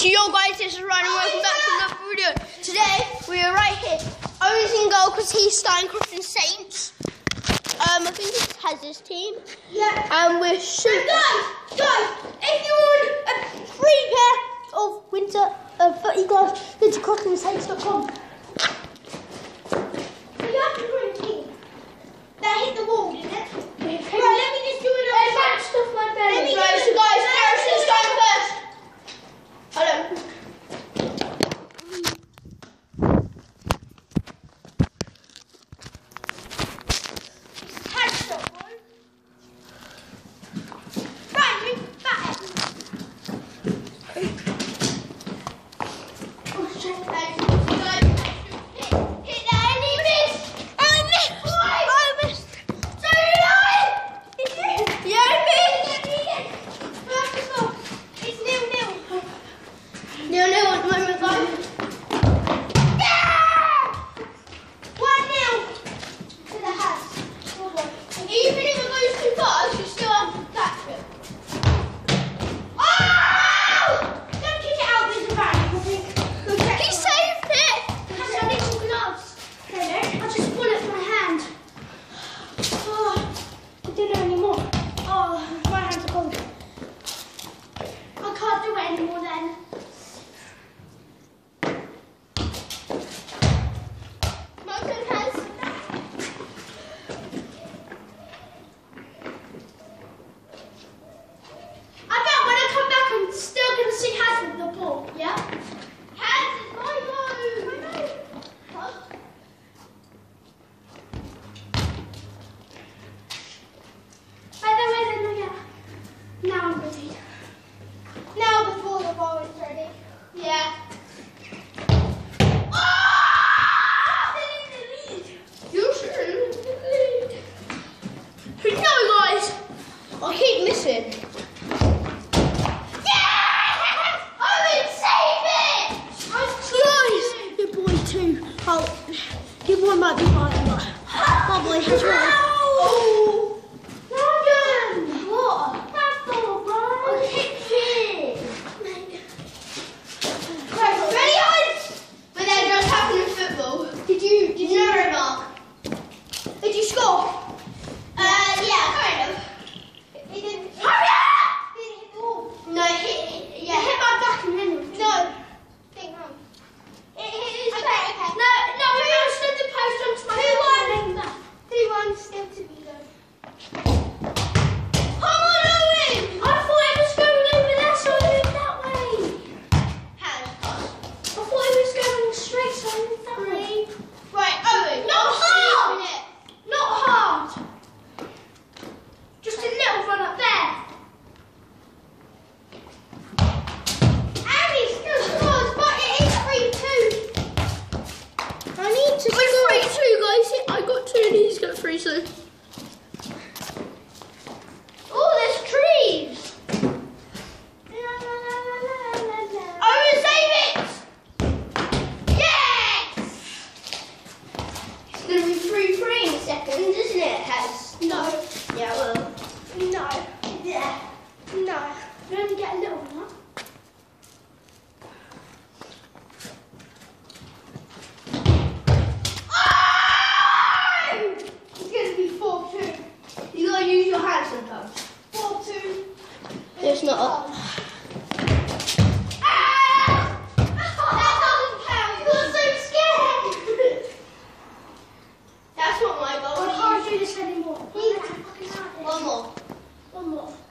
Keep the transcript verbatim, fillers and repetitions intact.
So yo guys, this is Ryan and welcome back to another video. Today we are right here. Owen's in goal because he's starting Crofton Saints. Um, I think it's Haz's team. Yeah. And we're shooting. Guys, guys, if you want a free pair of winter uh, footy gloves, go to crofton saints dot com. You have to bring team. That hit the wall, didn't it? Right, let me just do another match stuff like that. Let me right, so guys, Harrison's going first. Hello. One might be fine, but my boy has one. Oh! Logan! What? That's all right. I kicked it. Right, ready, guys? But then just happened in football. Did you, did you know it, Mark? Did you score? Uh, yeah, kind of. It didn't. Hurry up! It didn't hit the wall. No, it hit, yeah. It hit my back and then. No. Think wrong. It hit his back. Okay. No, no, we were stood the post onto my head. two one still to be done. Come on, Owen! I thought it was going over there, so I moved that way. How? I thought it was going straight, so I moved that way. Right, Owen. Not hard! Not hard! Just a little run up there. And he still scores, but it is three two. I need to score. three two, guys. I got two and he's got three, so. Oh, there's trees. Oh, save it! Yes! It's going to be three three in a second, isn't it, Has? No. Yeah, well. No. Yeah. No. We only get a little one, huh? Use your hands sometimes. Four, two. It's not up. Ah! That doesn't count. You're so scared. That's not my goal. I can't do this anymore. One more. One more.